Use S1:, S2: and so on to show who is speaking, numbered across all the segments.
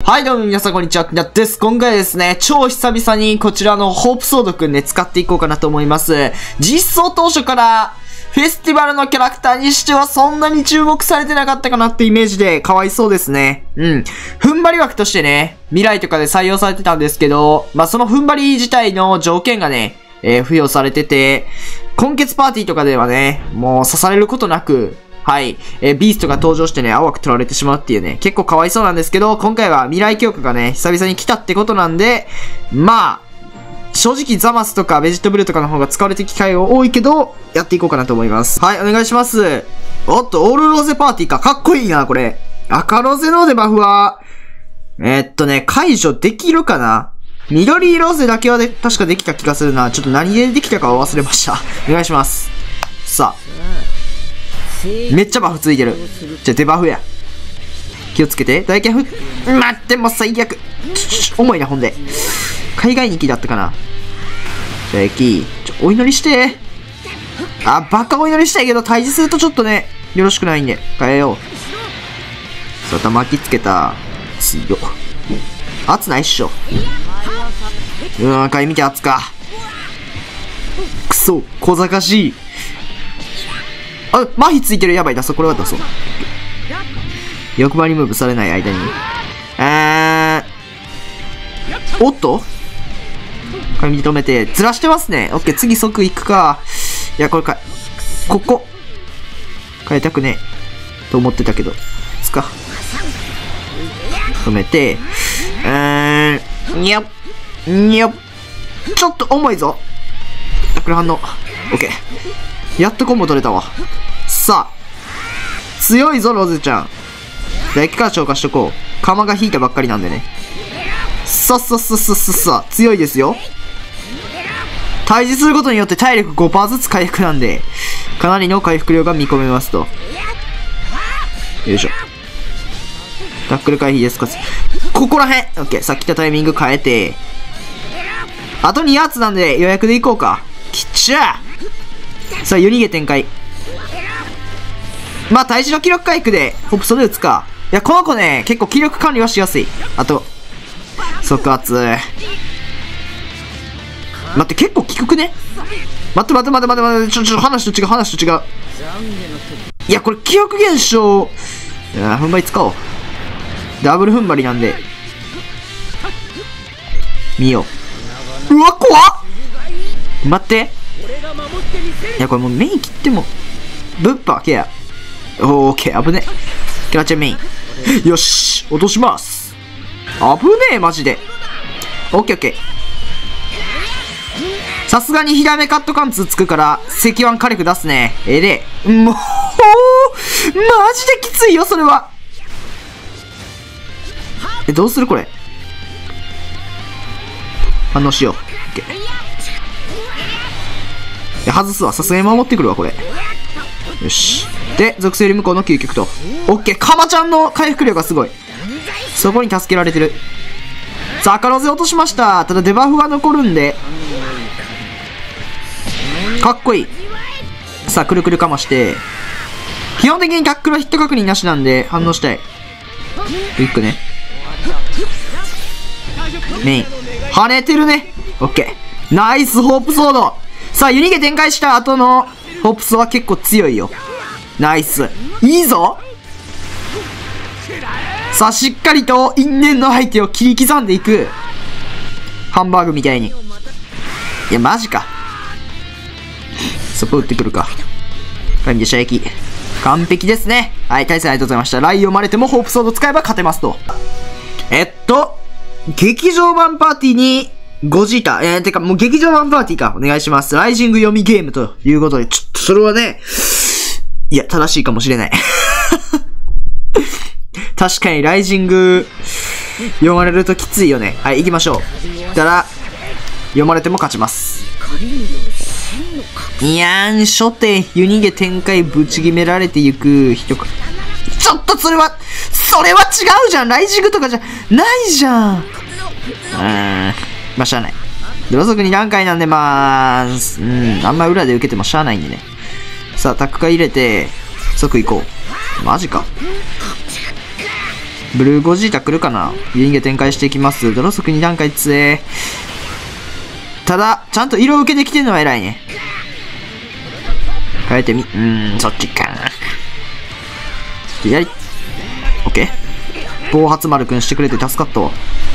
S1: はい、どうも皆さんこんにちは、きなです。今回はですね、超久々にこちらのホープソードくんね、使っていこうかなと思います。実装当初から、フェスティバルのキャラクターにしてはそんなに注目されてなかったかなってイメージで、かわいそうですね。踏ん張り枠としてね、未来とかで採用されてたんですけど、その踏ん張り自体の条件がね、付与されてて、今月パーティーとかではね、もう刺されることなく、はい。ビーストが登場してね、青く取られてしまうっていうね、結構かわいそうなんですけど、今回は未来強化がね、久々に来たってことなんで、正直ザマスとかベジタブルとかの方が使われてる機会が多いけど、やっていこうかなと思います。はい、お願いします。おっと、オールロゼパーティーか。かっこいいな、これ。赤ロゼのデバフは、解除できるかな？緑ロゼだけは確かできた気がするな。ちょっと何でできたか忘れました。お願いします。さあ。めっちゃバフついてる。じゃあデバフや。気をつけて。大剣待って、もう最悪。重いな、ほんで。海外2期だったかな。じゃあ駅。お祈りして。バカお祈りしたいけど、退治するとちょっとね、よろしくないんで。変えよう。さあ、玉巻きつけた。強っ。圧ないっしょ。買い見て圧か。くそ、小賢しい。麻痺ついてる。やばい、出そう。これは出そう。欲張りムーブされない間に。おっと髪止めて、ずらしてますね。オッケー、次即行くか。いや、ここ。変えたくねえ。と思ってたけど。止めて、にゃっ。ちょっと重いぞ。タックル反応。オッケー。やっとコンボ取れたわ。さあ。強いぞ、ロゼちゃん。唾液から消化しとこう。釜が引いたばっかりなんでね。さ。強いですよ。退治することによって体力 5% ずつ回復なんで、かなりの回復量が見込めますと。よいしょ。タックル回避ですか。ここらへん。オッケー。さっき来たタイミング変えて。あと2発なんで予約でいこうか。きっちゃー。さあ、夜逃げ展開。退治の気力回復で、ホップソで打つか。いや、この子ね、結構気力管理はしやすい。あと、即圧。待って、結構効くね。待って。話と違う。いや、これ、記憶減少。踏ん張り使おう。ダブル踏ん張りなんで。見よう。うわ、怖っ！待って。いや、これもうメイン切っても。ブッパー、ケア。オーケー、危ね。キラちゃんメイン。よし、落とします。危ねえ、マジで。オッケー。さすがにヒラメカット貫通つくから、赤腕火力出すね。もう、マジできついよ、それは。どうするこれ。反応しよう。オッケー。外すわ。さすがに守ってくるわ、これ。よし。で、属性より向こうの究極と。オッケー。カマちゃんの回復量がすごい。そこに助けられてる。さあ、赤ロゼ落としました。ただデバフが残るんで。かっこいい。さあ、くるくるかまして。基本的にタックルはヒット確認なしなんで、反応したい。クイックね。メイン。跳ねてるね。オッケー。ナイスホープソード。さあ、湯逃げ展開した後のホープソは結構強いよ。ナイス。いいぞ。さあ、しっかりと因縁の相手を切り刻んでいく。ハンバーグみたいに。いや、マジか。そこ打ってくるか。神で射撃。完璧ですね。はい、対戦ありがとうございました。ライ読まれてもホープソード使えば勝てますと。劇場版パーティーにゴジータ。もう劇場版パーティーか。お願いします。ライジング読みゲームということで、ちょっとそれはね、いや、正しいかもしれない。確かにライジング読まれるときついよね。はい、行きましょう。たら、読まれても勝ちます。いやーん、初手、湯逃げ展開ぶち決められていく人か。ちょっとそれは違うじゃん。ライジングとかじゃないじゃん。しゃあない。ドロ族2段階なんであんま裏で受けてもしゃあないんでね。さあ、タックカ入れて、即行こう。マジか。 ブルーゴジータ来るかな。リンゲ展開していきます。ドロソク2段階強え。ただ、ちゃんと色受けできてんのは偉いね。変えてみ。そっちか。やり。オッケー。暴発丸くんしてくれて助かったわ。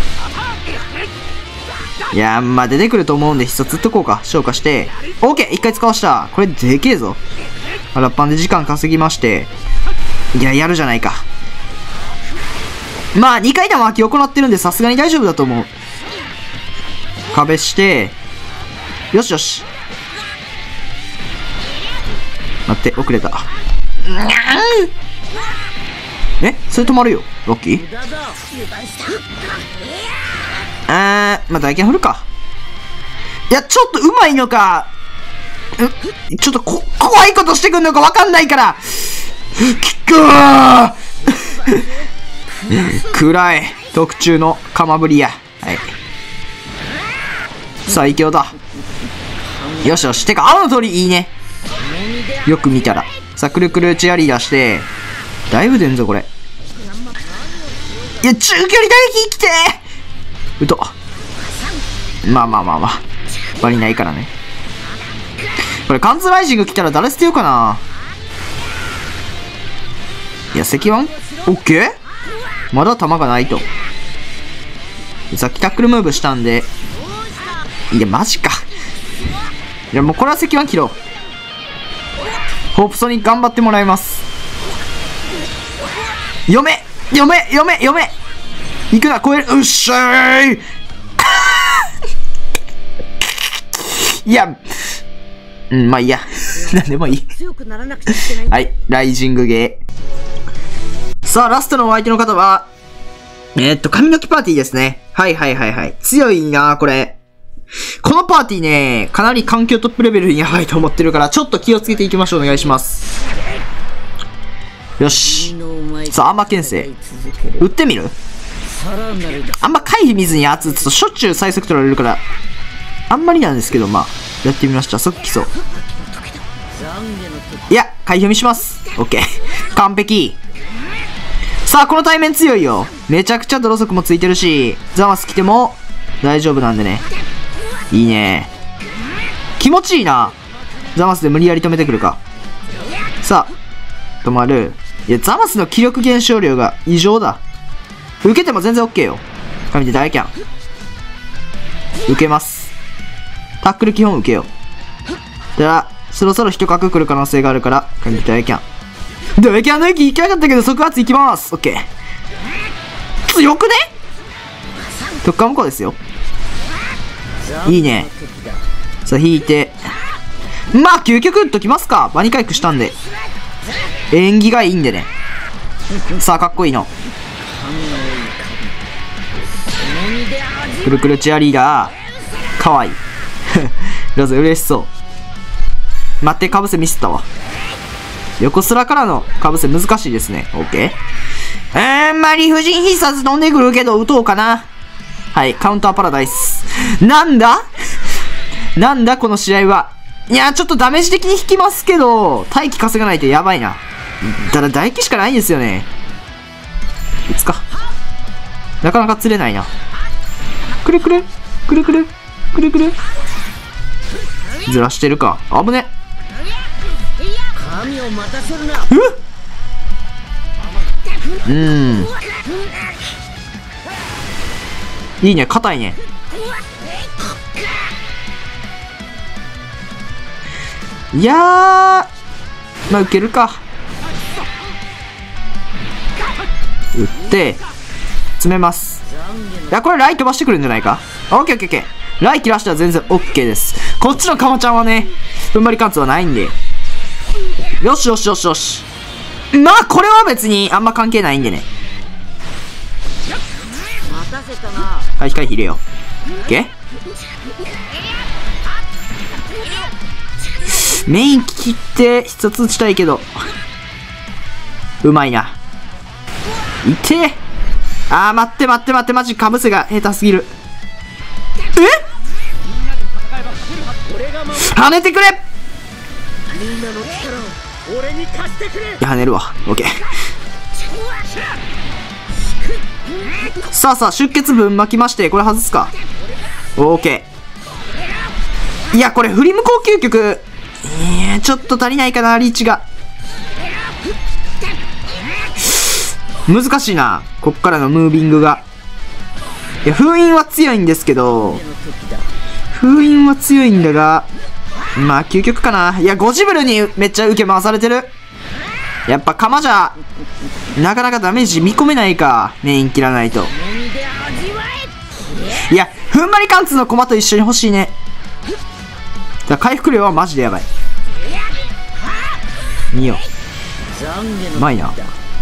S1: いやー、まあ出てくると思うんで必殺打っとこうか。消化して。オッケー !1 回使わした。これでけえぞ。ラッパンで時間稼ぎまして。いや、やるじゃないか。まあ、2回弾巻き行ってるんでさすがに大丈夫だと思う。壁して。よしよし。待って、遅れた。え、それ止まるよ。ロッキーまあ、大剣振るか。いや、ちょっとうまいのか。ちょっと怖いことしてくんのかわかんないから。きっかー暗い。特注の鎌ぶりや。はい。最強だ。よしよし。てか、青の鳥いいね。よく見たら。さあ、くるくるチアリー出して。だいぶ出んぞ、これ。いや、中距離打撃来てー。うと。まあ。バリないからね。これ、貫通ライジング来たら誰捨てようかな。いや、石腕オッケーまだ弾がないと。さっきタックルムーブしたんで。いや、マジか。いや、もうこれは石腕切ろう。ホープソに頑張ってもらいます。読め行くな、超える。うっしゃーいいや、まあいいや。なんでもいい。はい、ライジングゲー。さあ、ラストのお相手の方は、髪の毛パーティーですね。はい。強いなこれ。このパーティーね、かなり環境トップレベルにやばいと思ってるから、ちょっと気をつけていきましょう。お願いします。よし。さあ、アンマ牽制。撃ってみる？あんま回避見ずに圧打つとしょっちゅう最速取られるから、あんまりなんですけど、まあ、やってみました。即基礎。いや、回避見します。オッケー。完璧。さあ、この対面強いよ。めちゃくちゃドロソクもついてるし、ザマス来ても大丈夫なんでね。いいね。気持ちいいな。ザマスで無理やり止めてくるか。さあ、止まる。いや、ザマスの気力減少量が異常だ。受けても全然 OK よ。神で大キャン。受けます。タックル基本受けよう。ただ、そろそろ一角来る可能性があるから、神で大キャン。大キャンの息行きやがったけど即発いきます。OK。強くね？特化向こうですよ。いいね。さあ、引いて。まあ、究極打っときますか。バニ回復したんで。縁起がいいんでね。さあ、かっこいいの。くるくるチアリーダー。かわいい。ロゼ嬉しそう。待って、かぶせミスったわ。横スラからのかぶせ難しいですね。オッケー。まあ、理不尽必殺飛んでくるけど、打とうかな。はい、カウンターパラダイス。なんだこの試合は。いや、ちょっとダメージ的に引きますけど、待機稼がないとやばいな。ただ、唾液しかないんですよね。打つか。なかなか釣れないな。くるくるずらしてるか。危ね。いいね、硬いね。いやー、まあ、受けるか。打って、詰めます。いや、これライ飛ばしてくるんじゃないか。オッケー。ライ切らしたら全然 OK です。こっちのカマちゃんはね、踏ん張り貫通はないんで。よし。まあ、これは別にあんま関係ないんでね。はい、回避入れよう。OK？ メイン切って必殺打ちたいけど。うまいな。いてえ。待って、マジかぶせが下手すぎる。跳ねてくれ。跳ねるわ。オッケー。 さあさあ、出血分巻きまして、これ外すか。オーケー。いや、これ、振り向こう究極。ちょっと足りないかな、リーチが。難しいな。こっからのムービングが。いや、封印は強いんですけど、封印は強いんだが、まあ、究極かな。いや、ゴジブルにめっちゃ受け回されてる。やっぱ鎌じゃ、なかなかダメージ見込めないか。メイン切らないと。いや、ふんばり貫通の駒と一緒に欲しいね。だ回復量はマジでやばい。見よう。うまいな。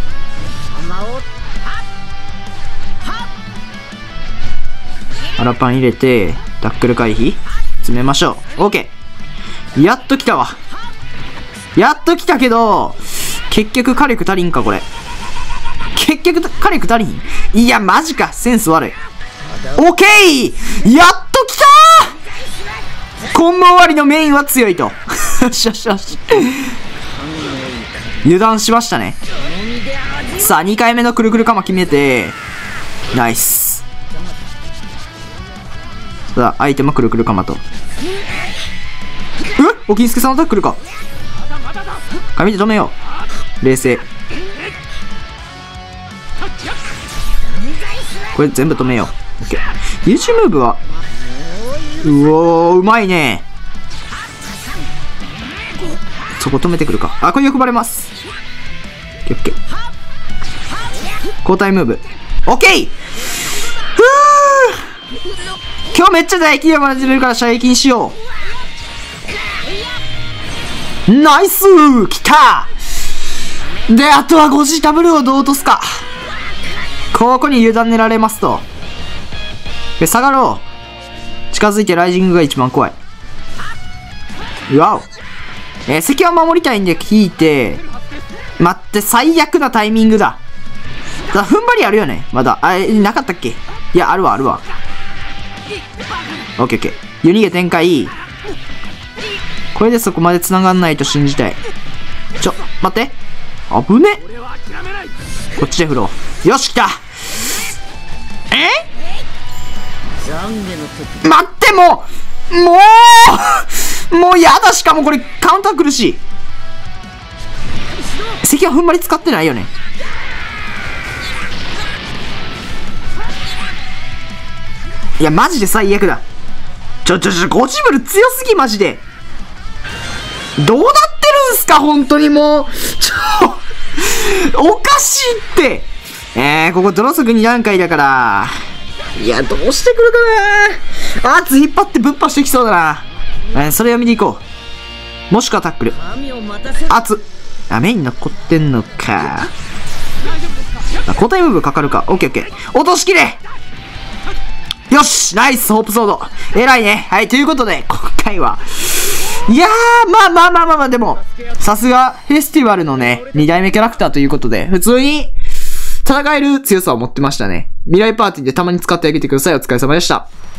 S1: アラパン入れて、タックル回避詰めましょう。オーケー。やっと来たわ。やっと来たけど、結局火力足りんか、これ。結局火力足りん。いや、マジか。センス悪い。オーケー。やっと来たー。コンボ終わりのメインは強いと。よしよしよし。油断しましたね。さあ、2回目のくるくる鎌決めて、ナイス。さあ、アイテムくるくる鎌と。おきんすけさんのタックルか。髪で止めよう。冷静。これ全部止めよう。オッケー。優秀ムーブは、うおー、うまいね。そこ止めてくるか。あ、これよくバレます。オッケー。交代ムーブ。オッケー。今日めっちゃ大金山出てるから射撃にしよう。ナイスー来たー。で、あとはゴジタブルをどう落とすか。ここに委ねられますと。で、下がろう。近づいてライジングが一番怖い。うわお。敵は守りたいんで引いて、待って、最悪なタイミングだ。踏ん張りあるよねまだ。なかったっけ。いや、あるわ、あるわ。オッケーオッケー。湯逃げ展開。これでそこまで繋がんないと信じたい。待って。危ね。こっちで振ろう。よし、来た。待って、もうやだ。しかもこれカウンター苦しい。敵は踏ん張り使ってないよね。いや、マジで最悪だ。ゴジブル強すぎ、マジで。どうなってるんすか、本当にもう。おかしいって。ここドロスク2段階だから。いや、どうしてくるかな。圧引っ張ってぶっ破してきそうだな。それを見に行こう。もしくはタックル。圧。メイン残ってんのか。交代ムーブかかるか。オッケーオッケー。落としきれ。よしナイスホープソード偉いね。はい、ということで、今回は、いやー、まあ、でも、さすが、フェスティバルのね、2代目キャラクターということで、普通に、戦える強さを持ってましたね。未来パーティーでたまに使ってあげてください。お疲れ様でした。